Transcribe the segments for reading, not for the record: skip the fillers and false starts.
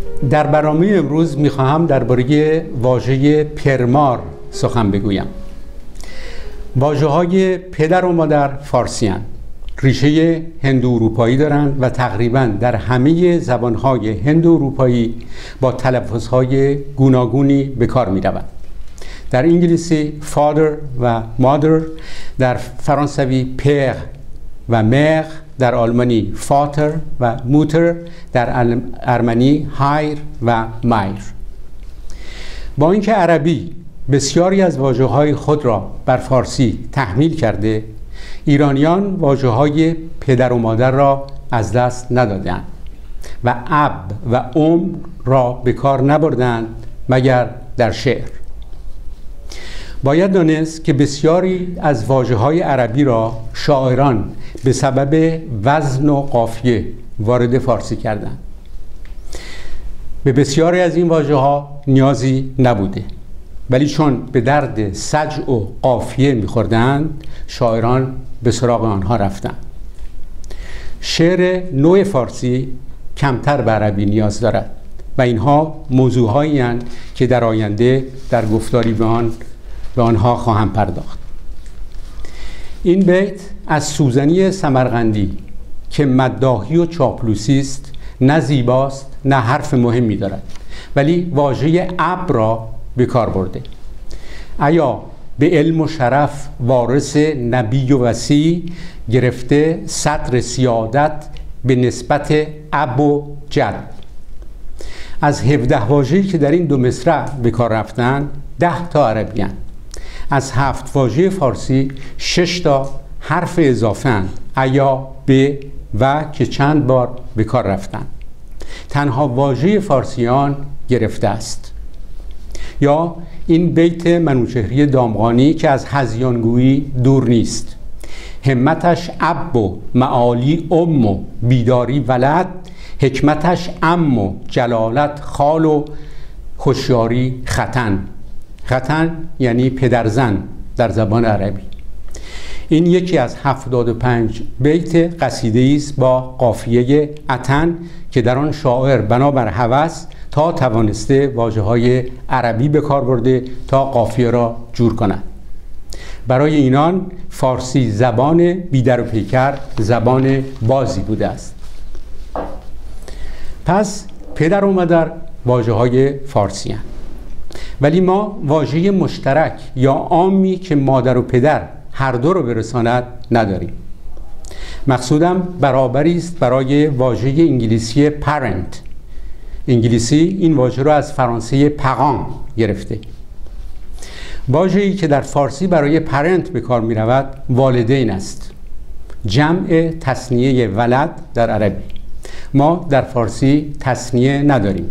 در برنامه امروز میخواهم درباره واژه پرمار سخن بگویم. واژه‌های پدر و مادر فارسی هستند. ریشه هندو اروپایی دارند و تقریباً در همه زبانهای هندو اروپایی با تلفظهای گوناگونی به کار می‌روند. در انگلیسی father و mother، در فرانسوی père و mère، در آلمانی vater و mutter، در ارمنی هایر و مایر. با اینکه عربی بسیاری از واژه‌های خود را بر فارسی تحمیل کرده، ایرانیان واژه‌های پدر و مادر را از دست ندادند و اب و را به کار نبردند مگر در شعر. باید دانست که بسیاری از واژه‌های عربی را شاعران به سبب وزن و قافیه وارد فارسی کردند. به بسیاری از این واژه‌ها نیازی نبوده، ولی چون به درد سجع و قافیه می‌خوردند، شاعران به سراغ آنها رفتند. شعر نو فارسی کمتر به عربی نیاز دارد و اینها موضوعهایی هستند که در آینده در گفتاری به آنها خواهم پرداخت. این بیت از سوزنی سمرقندی که مداحی و چاپلوسی است، نه زیباست نه حرف مهمی دارد، ولی واژه اب را به کار برده. ایا به علم و شرف وارث نبی و وصی، گرفته صدر سیادت به نسبت اب و جد. از 17 واژه‌ای که در این دو مصرع به کار رفتن، 10 تا عربی هستند. از 7 واژه فارسی 6 تا حرف اضافه اند، ایا، به و که چند بار به کار رفتند. تنها واژه فارسیان گرفته است. یا این بیت منوچهری دامغانی که از هذیانگویی دور نیست: همتش اب و معالی ام و بیداری ولد، حکمتش ام و جلالت خال و هوشیاری ختن. ختن یعنی پدرزن در زبان عربی. این یکی از 75 بیت قصیده است با قافیه اتن که در آن شاعر بنابر هوس تا توانسته واژه‌های عربی به کار برده تا قافیه را جور کند. برای اینان فارسی زبان بیدر و پیکر زبان بازی بوده است. پس پدر و مادر واژه‌های فارسی هستند، ولی ما واژه مشترک یا عامی که مادر و پدر هر دو رو برساند نداریم. مقصودم برابری است برای واژه انگلیسی parent. انگلیسی این واژه رو از فرانسه پغان گرفته. واژه‌ای که در فارسی برای parent به کار می رود والدین است، جمع تثنیه ولد در عربی. ما در فارسی تثنیه نداریم.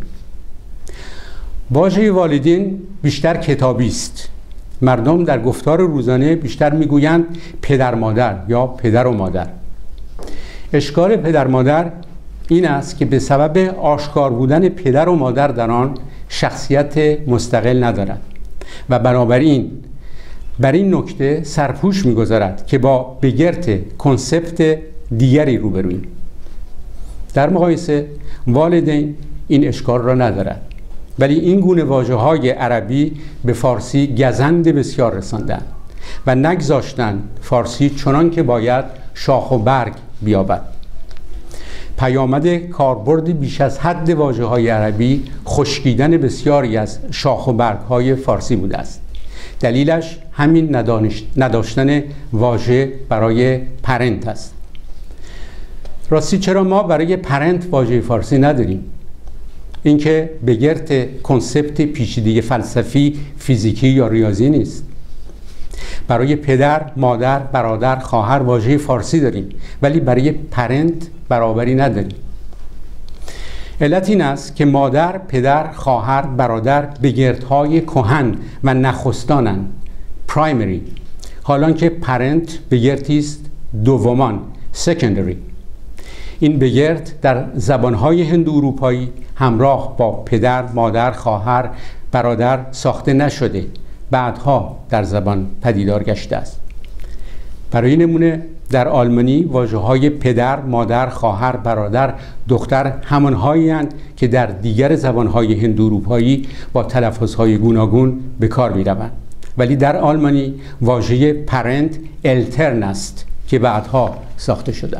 واژه والدین بیشتر کتابی است. مردم در گفتار روزانه بیشتر میگویند پدر مادر یا پدر و مادر. اشکال پدر مادر این است که به سبب آشکار بودن پدر و مادر در آن شخصیت مستقل ندارد و بنابراین بر این نکته سرپوش میگذارد که با بگرت کنسپت دیگری روبرویم. در مقایسه والدین این اشکال را ندارد، ولی این گونه واژه‌های عربی به فارسی گزند بسیار رساندند و نگذاشتند فارسی چنان که باید شاخ و برگ بیابد. پیامد کاربرد بیش از حد واژه‌های عربی خشکیدن بسیاری از شاخ و برگ‌های فارسی بوده است. دلیلش همین نداشتن واژه برای پرنت است. راستی چرا ما برای پرنت واژه فارسی نداریم؟ اینکه به گرد کنسپت پیچیده فلسفی، فیزیکی یا ریاضی نیست. برای پدر، مادر، برادر، خواهر واژه فارسی داریم، ولی برای پرنت برابری نداریم. علت این است که مادر، پدر، خواهر، برادر بگردهای کهن و نخستانند، پرایمری، حالان که پرنت بگردی است دومان، سکندری. این بگرد در زبانهای هندو اروپایی همراه با پدر، مادر، خواهر، برادر ساخته نشده، بعدها در زبان پدیدار گشته است. برای نمونه در آلمانی واژه‌های پدر، مادر، خواهر، برادر، دختر همان‌هایی هستند که در دیگر زبان‌های هندواروپایی با تلفظهای گوناگون به کار می‌روند. ولی در آلمانی واژه پرنت الترن است که بعدها ساخته شده.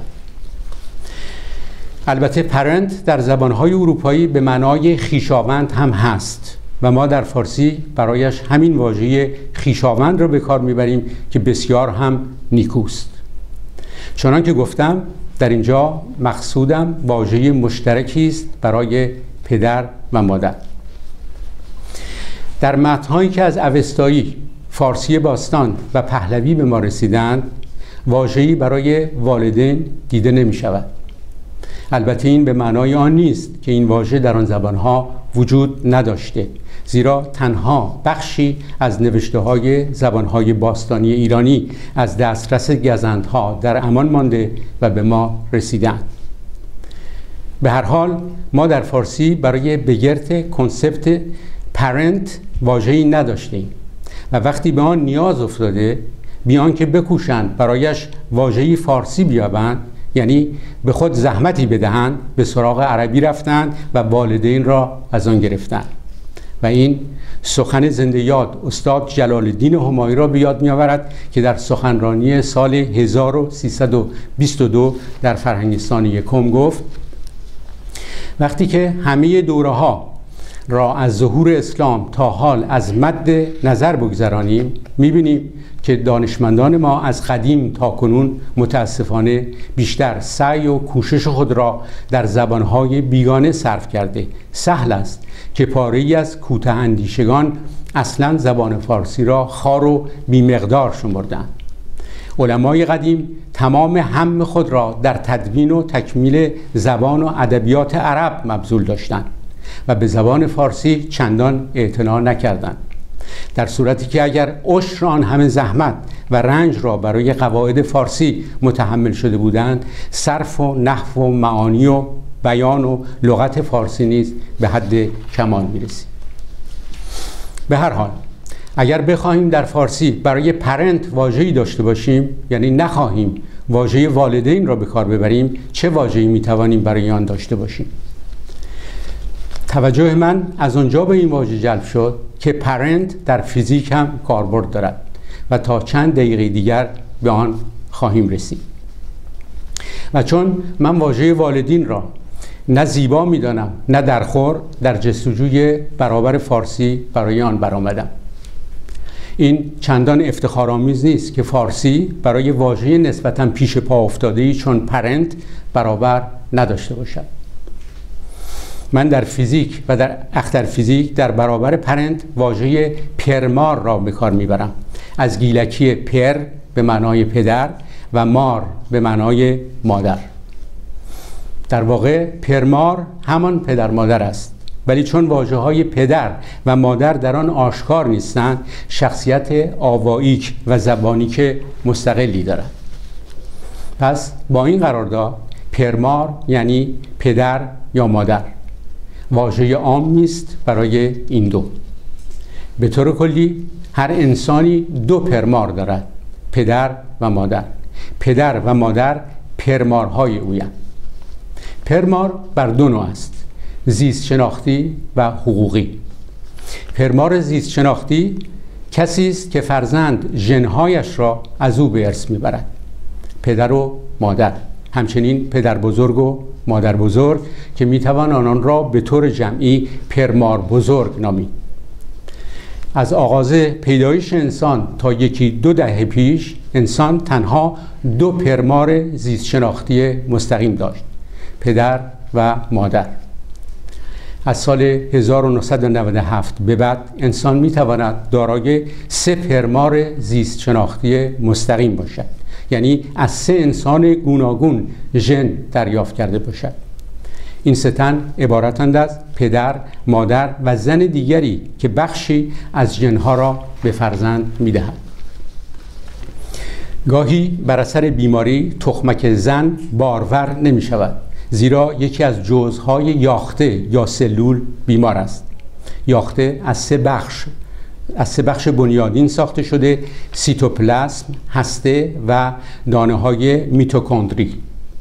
البته پرنت در زبان‌های اروپایی به معنای خویشاوند هم هست و ما در فارسی برایش همین واژه خویشاوند را به کار می‌بریم که بسیار هم نیکوست. چنان که گفتم در اینجا مقصودم واژه مشترکی است برای پدر و مادر. در متن‌هایی که از اوستایی، فارسی باستان و پهلوی به ما رسیدند واژه‌ای برای والدین دیده نمی‌شود. البته این به معنای آن نیست که این واژه در آن زبان‌ها وجود نداشته، زیرا تنها بخشی از نوشته‌های زبان‌های باستانی ایرانی از دسترس گزندها در امان مانده و به ما رسیدند. به هر حال ما در فارسی برای بگرت کنسپت پرنت واژه‌ای نداشتیم و وقتی به آن نیاز افتاده بیان که بکوشند برایش واژه‌ای فارسی بیابند، یعنی به خود زحمتی بدهند، به سراغ عربی رفتند و والدین را از آن گرفتند. و این سخن زنده یاد استاد جلال الدین همایی را به یاد می‌آورد که در سخنرانی سال 1322 در فرهنگستان یکم گفت: وقتی که همه دوره‌ها را از ظهور اسلام تا حال از مد نظر بگذرانیم می‌بینیم که دانشمندان ما از قدیم تا کنون متاسفانه بیشتر سعی و کوشش خود را در زبانهای بیگانه صرف کرده. سهل است که پاره‌ای از کوته اندیشگان اصلا زبان فارسی را خوار و بیمقدار شمردند. علمای قدیم تمام هم خود را در تدوین و تکمیل زبان و ادبیات عرب مبذول داشتند و به زبان فارسی چندان اعتنا نکردند، در صورتی که اگر عشر آن همه زحمت و رنج را برای قواعد فارسی متحمل شده بودند، صرف و نحو و معانی و بیان و لغت فارسی نیز به حد کمال می‌رسید. به هر حال اگر بخواهیم در فارسی برای پرنت واژه‌ای داشته باشیم، یعنی نخواهیم واژه والدین را به کار ببریم، چه واژه‌ای می‌توانیم برای آن داشته باشیم؟ توجه من از آنجا به این واژه جلب شد که پرنت در فیزیک هم کاربرد دارد و تا چند دقیقه دیگر به آن خواهیم رسید. و چون من واژه والدین را نه زیبا می‌دانم نه درخور، در جستجوی برابر فارسی برای آن برآمدم. این چندان افتخارآمیز نیست که فارسی برای واژه نسبتاً پیش پا افتاده‌ای چون پرنت برابر نداشته باشد. من در فیزیک و در اخترفیزیک در برابر پرنت واژه پرمار را به کار میبرم، از گیلکی پر به معنای پدر و مار به معنای مادر. در واقع پرمار همان پدر مادر است، ولی چون واژه‌های پدر و مادر در آن آشکار نیستند، شخصیت آواییک و زبانیک مستقلی دارد. پس با این قرارداد پرمار یعنی پدر یا مادر واژه عام نیست برای این دو. به طور کلی هر انسانی دو پرمار دارد، پدر و مادر. پدر و مادر پرمارهای اویند. پرمار بر دو نوع است: زیست شناختی و حقوقی. پرمار زیست شناختی کسی است که فرزند ژن‌هایش را از او به ارث میبرد، پدر و مادر، همچنین پدر بزرگ و مادر بزرگ که میتوان آنان را به طور جمعی پرمار بزرگ نامید. از آغاز پیدایش انسان تا یکی دو دهه پیش انسان تنها دو پرمار زیست شناختی مستقیم داشت: پدر و مادر. از سال 1997 به بعد انسان میتواند دارای سه پرمار زیست شناختی مستقیم باشد، یعنی از سه انسان گوناگون ژن دریافت کرده باشد. این سه تن عبارتند از پدر، مادر و زن دیگری که بخشی از ژن‌ها را به فرزند می‌دهد. گاهی بر اثر بیماری تخمک زن بارور نمی‌شود، زیرا یکی از جزءهای یاخته یا سلول بیمار است. یاخته از سه بخش از 3 بخش بنیادین ساخته شده: سیتوپلاسم، هسته و دانه های میتوکندری.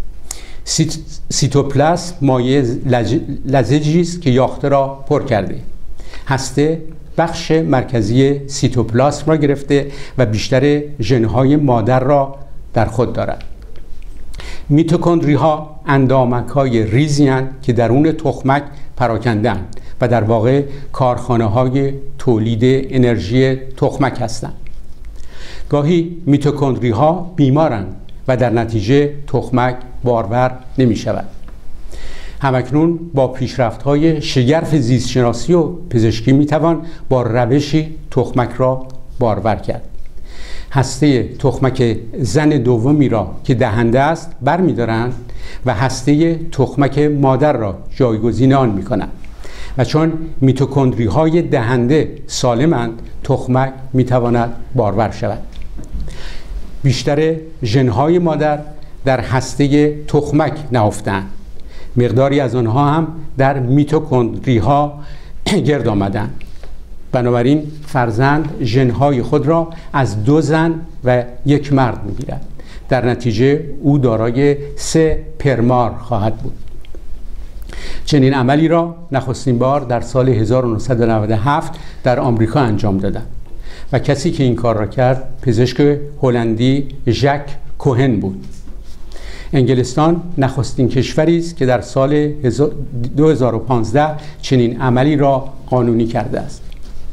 سیتوپلاسم مایع لزجی است که یاخته را پر کرده. هسته بخش مرکزی سیتوپلاسم را گرفته و بیشتر ژن‌های مادر را در خود دارد. میتوکندری ها اندامک های ریزی هستند که درون تخمک پراکنده‌اند و در واقع کارخانه های تولید انرژی تخمک هستند. گاهی میتوکندری ها بیمارند و در نتیجه تخمک بارور نمی شود. همکنون با پیشرفت های شگرف زیستشناسی و پزشکی می توان با روشی تخمک را بارور کرد. هسته تخمک زن دومی را که دهنده است برمی‌دارند و هسته تخمک مادر را جایگزین آن می‌کنند و چون میتوکندری های دهنده سالمند، تخمک می‌تواند بارور شود. بیشتر ژن‌های مادر در هسته تخمک نهفته‌اند. مقداری از آنها هم در میتوکندری ها گرد آمدند. بنابراین فرزند ژن‌های خود را از 2 زن و 1 مرد می‌گیرد. در نتیجه او دارای 3 پرمار خواهد بود. چنین عملی را نخستین بار در سال 1997 در آمریکا انجام دادند و کسی که این کار را کرد پزشک هلندی ژک کوهن بود. انگلستان نخستین کشوری است که در سال 2015 چنین عملی را قانونی کرده است.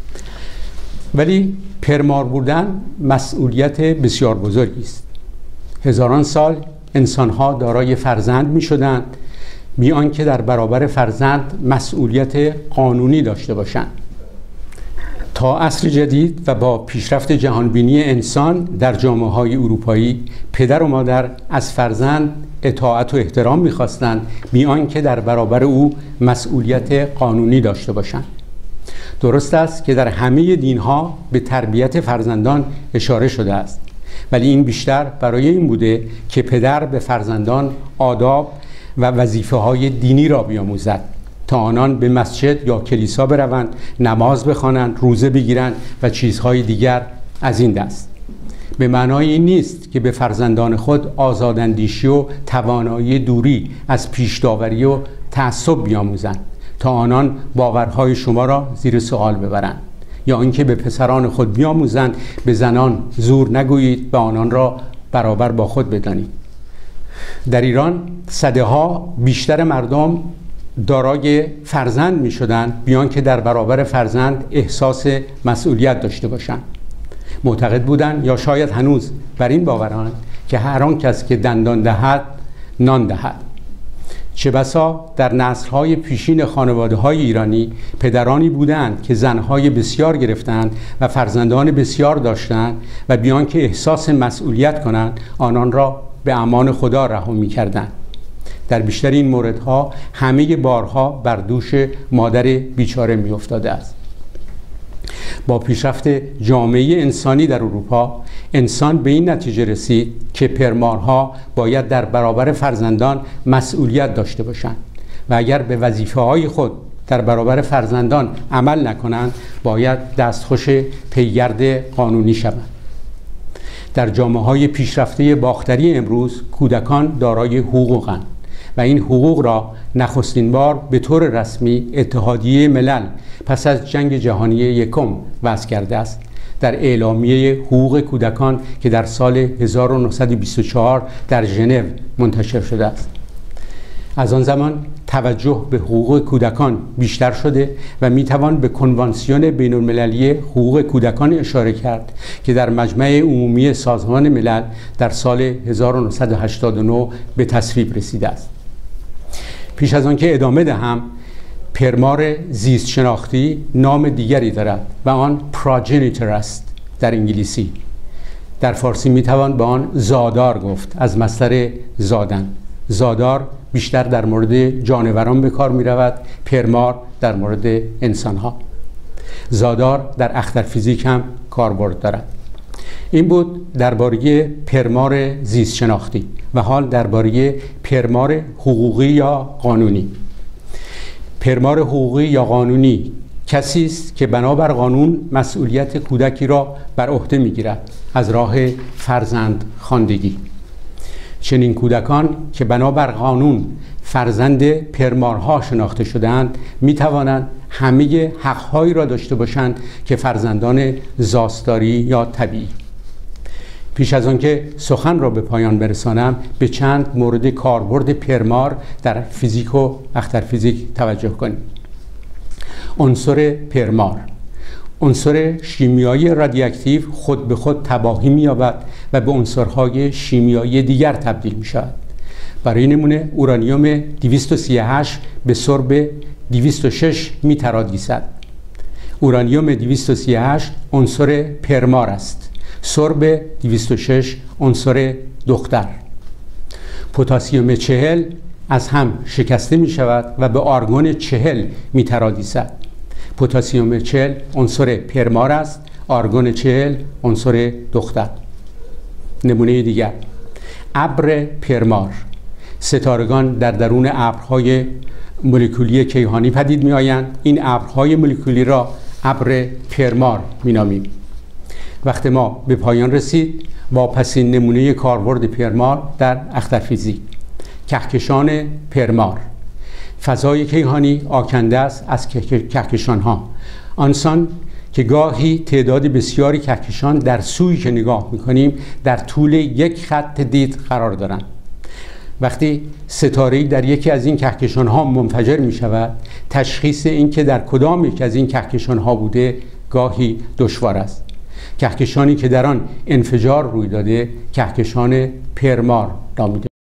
ولی پرمار بودن مسئولیت بسیار بزرگی است. هزاران سال انسان‌ها دارای فرزند می‌شدند بی آنکه در برابر فرزند مسئولیت قانونی داشته باشند. تا عصر جدید و با پیشرفت جهانبینی انسان در جامعه‌های اروپایی، پدر و مادر از فرزند اطاعت و احترام می‌خواستند بی آنکه در برابر او مسئولیت قانونی داشته باشند. درست است که در همه دین‌ها به تربیت فرزندان اشاره شده است، ولی این بیشتر برای این بوده که پدر به فرزندان آداب و وظیفه‌های دینی را بیاموزد تا آنان به مسجد یا کلیسا بروند، نماز بخوانند، روزه بگیرند و چیزهای دیگر از این دست. به معنای این نیست که به فرزندان خود آزاداندیشی و توانایی دوری از پیش‌داوری و تعصب بیاموزند تا آنان باورهای شما را زیر سوال ببرند، یا اینکه به پسران خود بیاموزند به زنان زور نگویید و آنان را برابر با خود بدانید. در ایران صدها بیشتر مردم دارای فرزند می شدند بیان که در برابر فرزند احساس مسئولیت داشته باشند. معتقد بودند یا شاید هنوز بر این باورند که هر آن کس که دندان دهد نان دهد. چه بسا در نسل‌های پیشین خانواده‌های ایرانی پدرانی بودند که زن‌های بسیار گرفتند و فرزندان بسیار داشتند و بیان که احساس مسئولیت کنند آنان را به امان خدا رها می‌کردند. در بیشتر این موردها همه بارها بر دوش مادر بیچاره می‌افتاده است. با پیشرفت جامعه انسانی در اروپا، انسان به این نتیجه رسید که پرمارها باید در برابر فرزندان مسئولیت داشته باشند و اگر به وظیفه‌های خود در برابر فرزندان عمل نکنند باید دستخوش پیگرد قانونی شوند. در جامعه‌های پیشرفته باختری امروز کودکان دارای حقوقند و این حقوق را نخستین بار به طور رسمی اتحادیه ملل پس از جنگ جهانی یکم وضع کرده است در اعلامیه حقوق کودکان که در سال 1924 در ژنو منتشر شده است. از آن زمان توجه به حقوق کودکان بیشتر شده و میتوان به کنوانسیون بین المللی حقوق کودکان اشاره کرد که در مجمع عمومی سازمان ملل در سال 1989 به تصویب رسیده است. پیش از آن که ادامه دهم، پرمار زیست شناختی نام دیگری دارد و آن پراجنیتور است در انگلیسی. در فارسی میتوان به آن زادار گفت، از مصدر زادن. زادار بیشتر در مورد جانوران به کار می رود، پرمار در مورد انسان ها. زادار در اختر فیزیک هم کاربرد دارد. این بود درباره پرمار زیست شناختی و حال درباره پرمار حقوقی یا قانونی. پرمار حقوقی یا قانونی کسی است که بنابر قانون مسئولیت کودکی را بر عهده می‌گیرد از راه فرزند خواندگی. چنین کودکان که بنابر قانون فرزند پرمارها شناخته شده‌اند می‌توانند همه حق‌هایی را داشته باشند که فرزندان زاستاری یا طبیعی. پیش از آنکه سخن را به پایان برسانم به چند مورد کاربرد پرمار در فیزیک و اخترفیزیک توجه کنیم. عنصر پرمار، عنصر شیمیایی رادیواکتیو خود به خود تباهی می‌یابد و به عنصرهای شیمیایی دیگر تبدیل می‌شود. برای نمونه اورانیوم 238 به سرب 206 می‌تراگیسد. اورانیوم 238 عنصر پرمار است. سرب 206 عنصر دختر. پتاسیم 40 از هم شکسته می شود و به آرگون 40 می تراگیسد. پتاسیم 40 عنصر پرمار است، آرگون 40 عنصر دختر. نمونه دیگر ابر پرمار. ستارگان در درون ابرهای مولکولی کیهانی پدید می آیند. این ابرهای مولکولی را ابر پرمار می نامیم. وقت ما به پایان رسید. واپسین نمونه کاربرد پرمار در اخترفیزیک. کهکشان پرمار. فضای کیهانی آکنده است از کهکشان ها، آنسان که گاهی تعداد بسیاری کهکشان در سویی که نگاه میکنیم در طول یک خط دید قرار دارند. وقتی ستاره‌ای در یکی از این کهکشان ها منفجر می شود، تشخیص این که در کدام یک از این کهکشان ها بوده گاهی دشوار است. کهکشانی که در آن انفجار روی داده کهکشان پرمار نامیده